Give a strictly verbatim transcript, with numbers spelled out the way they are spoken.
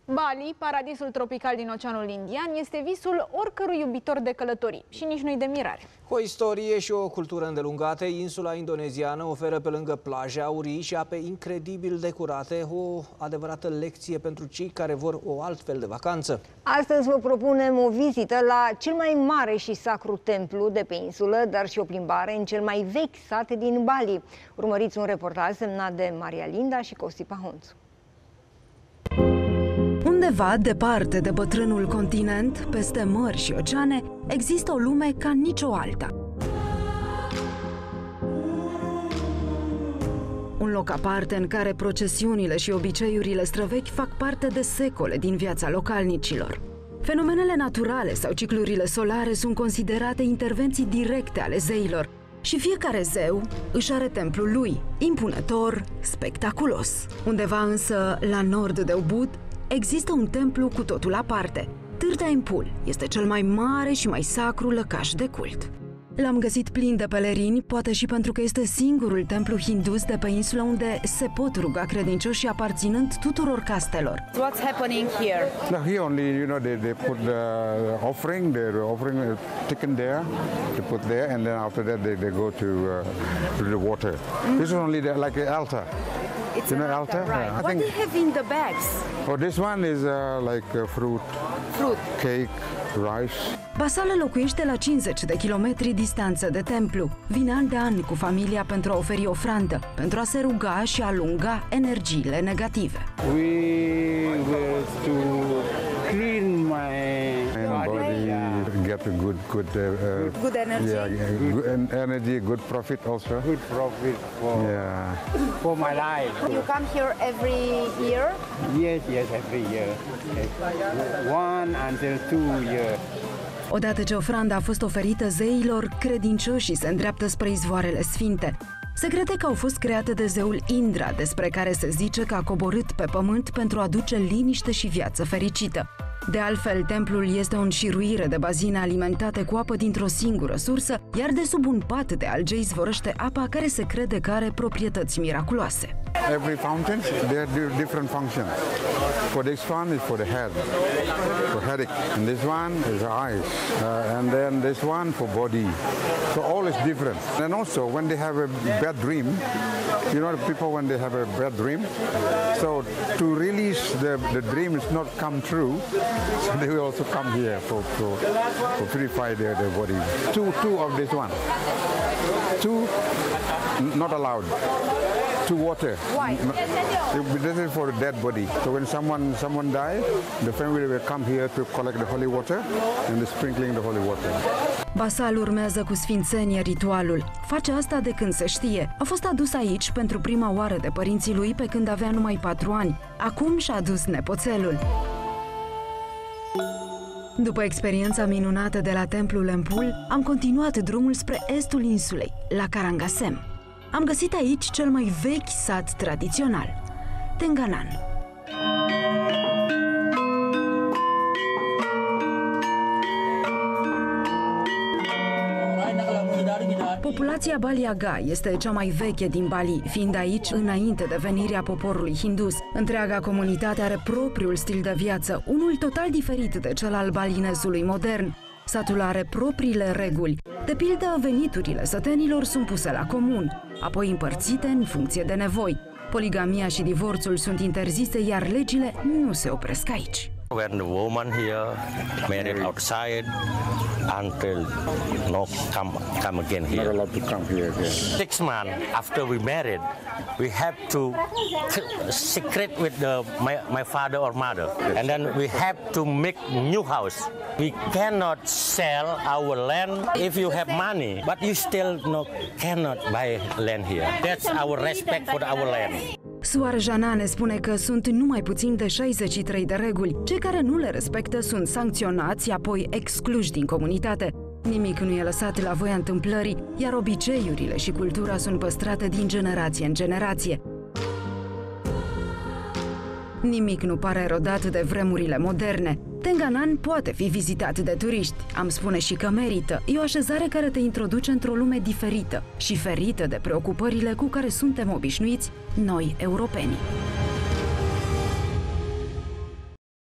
Bali, paradisul tropical din Oceanul Indian, este visul oricărui iubitor de călătorii și nici nu-i de mirare. Cu o istorie și o cultură îndelungate, insula indoneziană oferă pe lângă plaje aurii și ape incredibil de curate o adevărată lecție pentru cei care vor o altfel de vacanță. Astăzi vă propunem o vizită la cel mai mare și sacru templu de pe insulă, dar și o plimbare în cel mai vechi sat din Bali. Urmăriți un reportaj semnat de Maria Linda și Costi Pahonțu. Undeva departe de bătrânul continent, peste mări și oceane, există o lume ca nicio alta. Un loc aparte în care procesiunile și obiceiurile străvechi fac parte de secole din viața localnicilor. Fenomenele naturale sau ciclurile solare sunt considerate intervenții directe ale zeilor și fiecare zeu își are templul lui, impunător, spectaculos. Undeva însă, la nord de Ubud, există un templu cu totul aparte. Târta Impul este cel mai mare și mai sacru lăcaș de cult. L-am găsit plin de pelerini, poate și pentru că este singurul templu hindus de pe insulă unde se pot ruga credincioșii aparținând tuturor castelor. What's happening here? No, here only, you know, they, they put the offering, they're offering a chicken there, they put there, and then after that they, they go to, uh, to the water. Mm-hmm. This is only the, like an altar. It's you know, an altar? altar, right. Yeah, I what think, do you have in the bags? Oh, this one is uh, like uh, fruit, Fruit. cake, rice. Basale locuiește la cincizeci de kilometri distanță de templu. Vine an de an cu familia pentru a oferi ofrandă, pentru a se ruga și a alunga energiile negative. We were to clean my body, get a good, good, uh, Good energy? Yeah, yeah, good energy, good profit also. good profit for, Yeah. for my life. You come here every year? Yes, yes, every year. Yes. One until two years. Odată ce ofranda a fost oferită zeilor, credincioșii se îndreaptă spre izvoarele sfinte. Se crede că au fost create de zeul Indra, despre care se zice că a coborât pe pământ pentru a aduce liniște și viață fericită. De altfel, templul este o înșiruire de bazine alimentate cu apă dintr-o singură sursă, iar de sub un pat de alge izvorăște apa care se crede că are proprietăți miraculoase. Every fountain, they have different functions. For this one is for the head, for headache, and this one is the eyes, uh, and then this one for body. So all is different. And also, when they have a bad dream, you know, the people when they have a bad dream, so to release the the dream is not come true, so they will also come here for for, for purify their, their body. Two two of this one, two not allowed. To water. Why? This is for a dead body. So when someone someone dies, the family will come here to collect the holy water and the sprinkling the holy water. Basal urmează cu sfințenie ritualul. Face asta de când se știe. A fost adus aici pentru prima oară de părinții lui pe când avea numai patru ani. Acum și-a adus nepoțelul. După experiența minunată de la templul Impul, am continuat drumul spre estul insulei, la Karangasem. Am găsit aici cel mai vechi sat tradițional, Tenganan. Populația Baliaga este cea mai veche din Bali, fiind aici înainte de venirea poporului hindus. Întreaga comunitate are propriul stil de viață, unul total diferit de cel al balinesului modern. Satul are propriile reguli. De pildă, veniturile sătenilor sunt puse la comun, apoi împărțite în funcție de nevoi. Poligamia și divorțul sunt interzise, iar legile nu se opresc aici. When the woman here married outside until no come come again here. Not allowed to come here again. Six months after we married, we have to secret with the my, my father or mother, and then we have to make new house. We cannot sell our land if you have money, but you still no cannot buy land here. That's our respect for our land. Suar Jana ne spune că sunt numai puțin de șaizeci și trei de reguli. Cei care nu le respectă sunt sancționați, apoi excluși din comunitate. Nimic nu e lăsat la voia întâmplării, iar obiceiurile și cultura sunt păstrate din generație în generație. Nimic nu pare rodat de vremurile moderne. Tenganan poate fi vizitat de turiști, am spune și că merită. E o așezare care te introduce într-o lume diferită și ferită de preocupările cu care suntem obișnuiți noi, europenii.